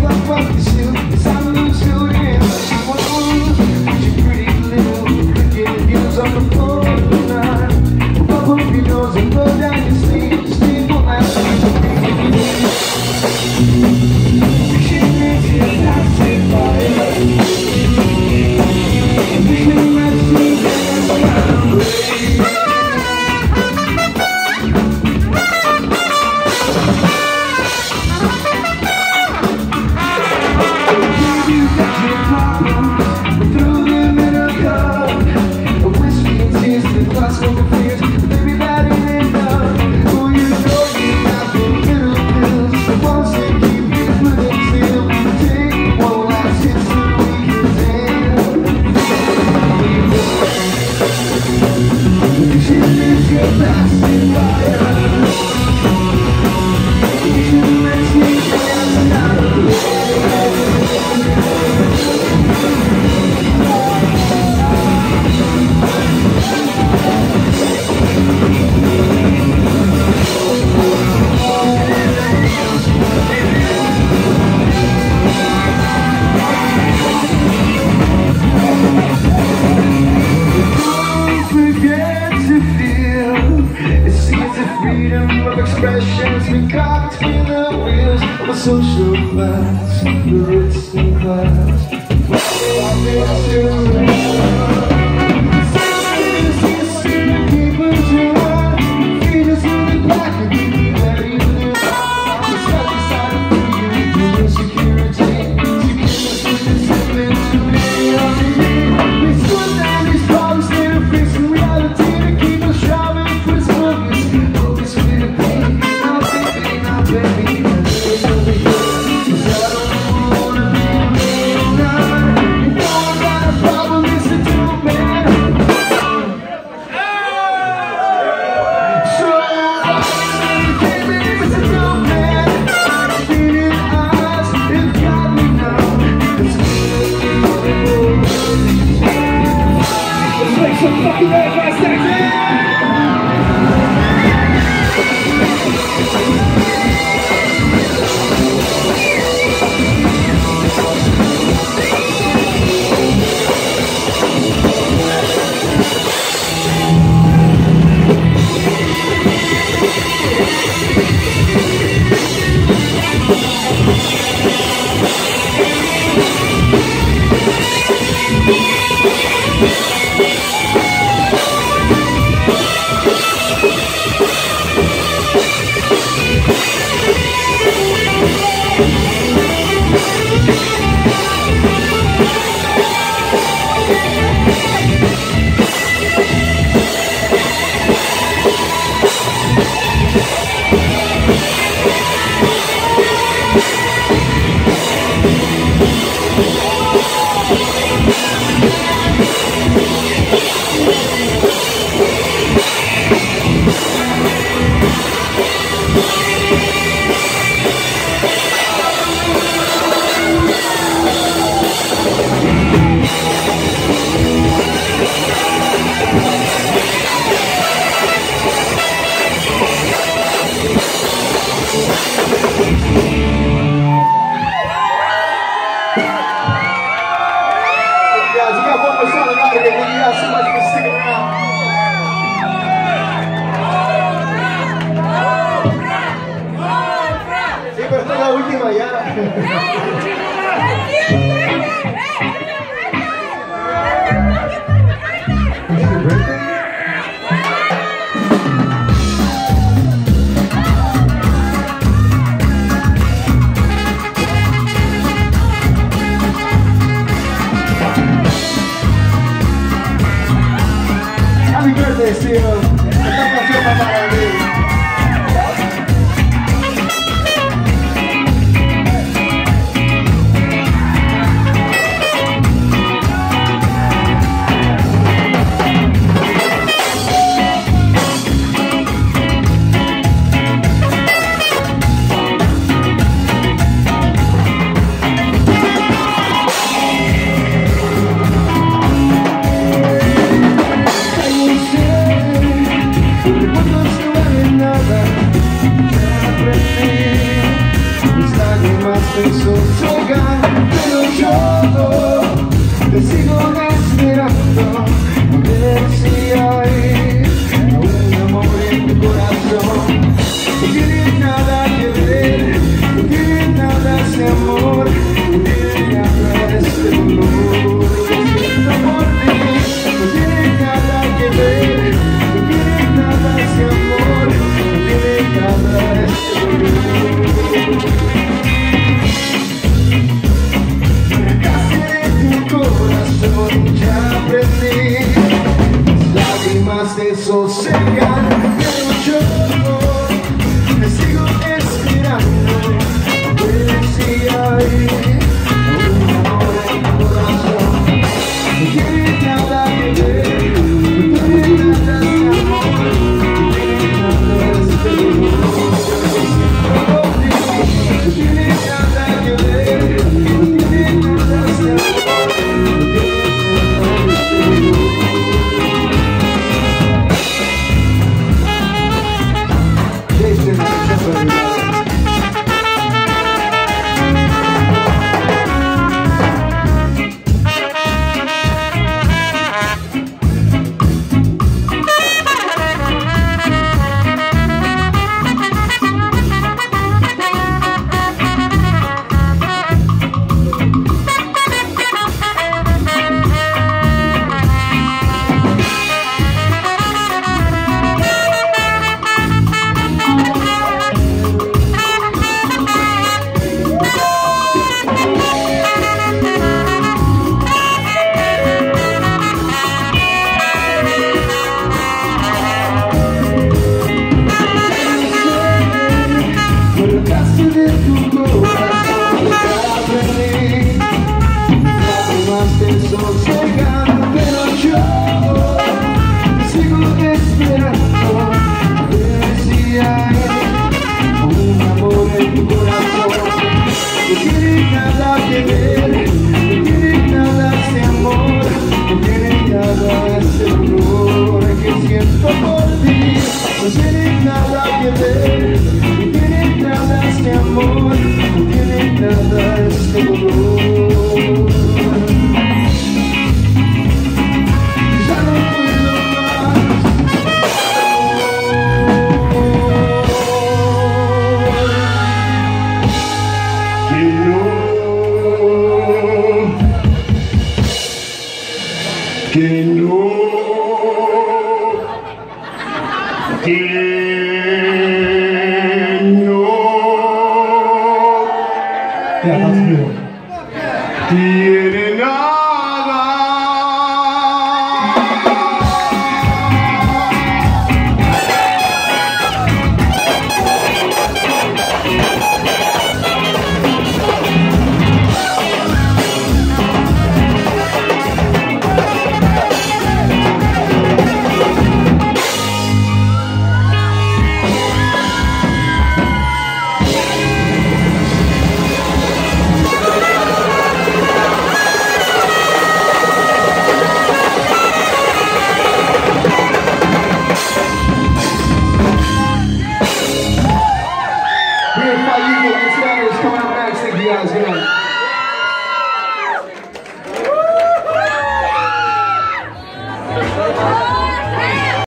Expressions we got between the wheels of a social class, the rich and class. Happy birthday, Steve. Esta canción va para mí. I will say llamaste sosegar, pero yo te sigo esperando. A ver si hay un amor en tu corazón. No tiene nada que ver, no tiene nada ese amor, no tiene nada ese dolor que siento por ti. No tiene nada que ver, no tiene nada ese amor, no tiene nada ese dolor. Arrancaste de tu corazón, ya aprendí. Las lágrimas te sosegan, pero yo te sigo esperando. A ver si hay un amor en tu corazón. No tiene nada que ver, no tiene nada ese amor, no tiene nada ese dolor que siento por ti. No tiene nada que ver, no tiene nada ese amor, no tiene nada ese dolor. Jason, arrancaste de tu corazón, ya aprendí. Las lágrimas te sosegan, pero yo te sigo esperando. A ver si hay un amor en tu corazón. No tiene nada que ver, no tiene nada ese amor, no tiene nada ese dolor que siento por ti. No tiene nada que ver, no tiene nada este amor, no tiene nada este dolor. Ya no puedo más. Que no, que no. Ja, dat is veel. Quieren